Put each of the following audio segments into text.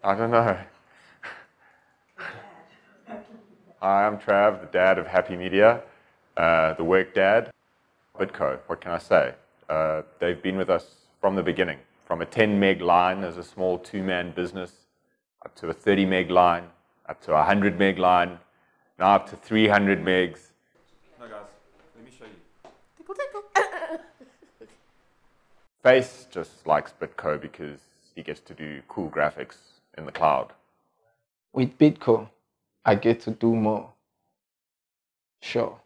I don't know. Hi, I'm Trav, the dad of Happy Media, the work dad. BitCo, what can I say? They've been with us from the beginning, from a 10 meg line as a small two-man business, up to a 30 meg line, up to a 100 meg line, now up to 300 megs. No guys, let me show you. Tickle, tickle. Face just likes BitCo because he gets to do cool graphics in the cloud. With BitCo, I get to do more. Sure.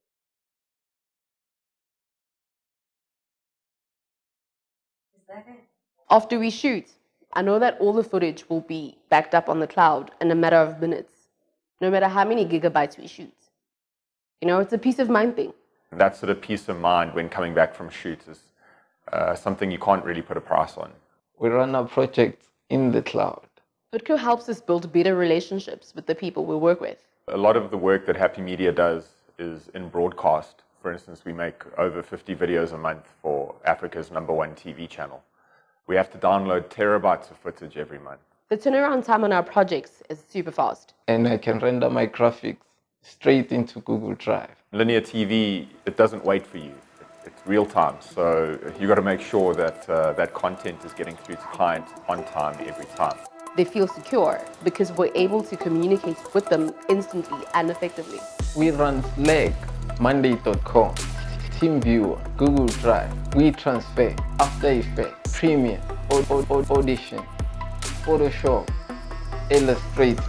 After we shoot, I know that all the footage will be backed up on the cloud in a matter of minutes, no matter how many gigabytes we shoot. You know, it's a peace of mind thing. That sort of peace of mind when coming back from shoots is something you can't really put a price on. We run our projects in the cloud. BitCo helps us build better relationships with the people we work with. A lot of the work that Happy Media does is in broadcast. For instance, we make over 50 videos a month for Africa's #1 TV channel. We have to download terabytes of footage every month. The turnaround time on our projects is super fast. And I can render my graphics straight into Google Drive. Linear TV, it doesn't wait for you. It's real time, so you've got to make sure that that content is getting through to clients on time every time. They feel secure because we're able to communicate with them instantly and effectively. We run Slack, Monday.com, TeamViewer, Google Drive, WeTransfer, After Effects, Premiere, Audition, Photoshop, Illustrator.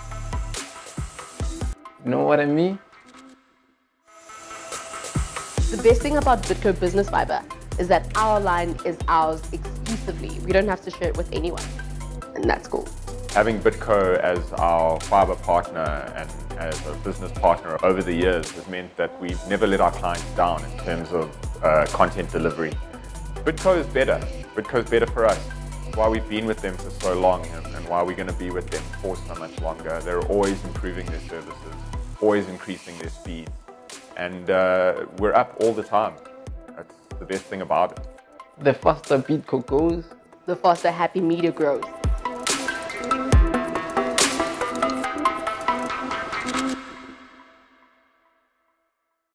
You know what I mean? The best thing about BitCo Business Fibre is that our line is ours exclusively. We don't have to share it with anyone, and that's cool. Having BitCo as our fiber partner and as a business partner over the years has meant that we've never let our clients down in terms of content delivery. BitCo is better. BitCo is better for us. It's why we've been with them for so long and why we're going to be with them for so much longer. They're always improving their services, always increasing their speeds, and we're up all the time. That's the best thing about it. The faster BitCo goes, The faster Happy Media grows.